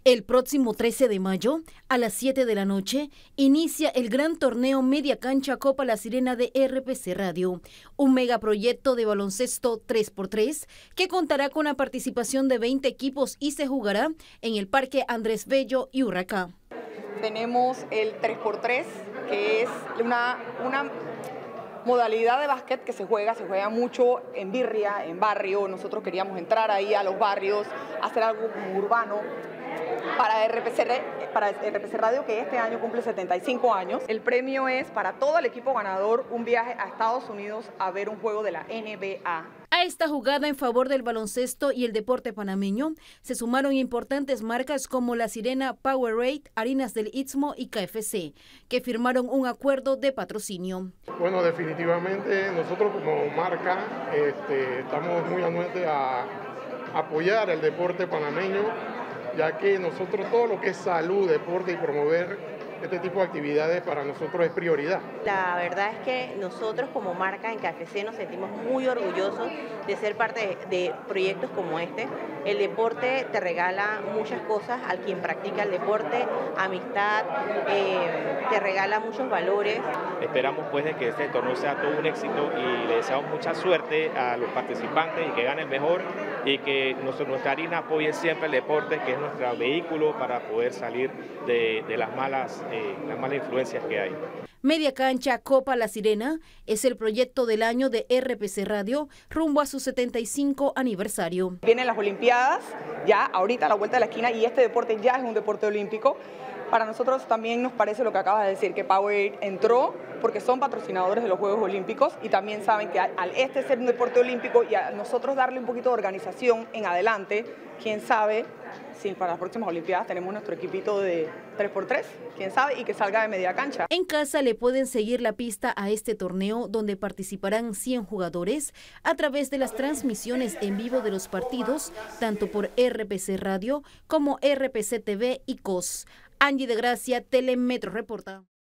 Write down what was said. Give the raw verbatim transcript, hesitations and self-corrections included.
El próximo trece de mayo, a las siete de la noche, inicia el gran torneo Media Cancha Copa La Sirena de R P C Radio, un megaproyecto de baloncesto tres por tres que contará con la participación de veinte equipos y se jugará en el Parque Andrés Bello y Urraca. Tenemos el tres por tres, que es una, una modalidad de básquet que se juega, se juega mucho en birria, en barrio. Nosotros queríamos entrar ahí a los barrios, hacer algo como urbano. Para R P C, para R P C Radio, que este año cumple setenta y cinco años. El premio es para todo el equipo ganador un viaje a Estados Unidos a ver un juego de la N B A. A esta jugada en favor del baloncesto y el deporte panameño se sumaron importantes marcas como La Sirena, Powerade, Harinas del Istmo y K F C, que firmaron un acuerdo de patrocinio. Bueno, definitivamente nosotros como marca este, estamos muy anuentes a apoyar el deporte panameño, ya que nosotros todo lo que es salud, deporte y promover este tipo de actividades para nosotros es prioridad. La verdad es que nosotros como marca en K F C nos sentimos muy orgullosos de ser parte de, de proyectos como este. El deporte te regala muchas cosas al quien practica el deporte, amistad, eh, te regala muchos valores. Esperamos pues de que este torneo sea todo un éxito y le deseamos mucha suerte a los participantes y que ganen mejor y que nuestra harina apoye siempre el deporte, que es nuestro vehículo para poder salir de, de las malas Eh, las malas influencias que hay. Media Cancha Copa La Sirena es el proyecto del año de R P C Radio rumbo a su setenta y cinco aniversario. Vienen las Olimpiadas, ya ahorita a la vuelta de la esquina, y este deporte ya es un deporte olímpico. Para nosotros también nos parece lo que acabas de decir, que Powerade entró porque son patrocinadores de los Juegos Olímpicos y también saben que al este ser un deporte olímpico y a nosotros darle un poquito de organización en adelante, quién sabe si para las próximas Olimpiadas tenemos nuestro equipito de tres por tres, quién sabe, y que salga de media cancha. En casa le pueden seguir la pista a este torneo donde participarán cien jugadores a través de las transmisiones en vivo de los partidos, tanto por R P C Radio como R P C T V y C O S. Angie de Gracia, Telemetro reporta.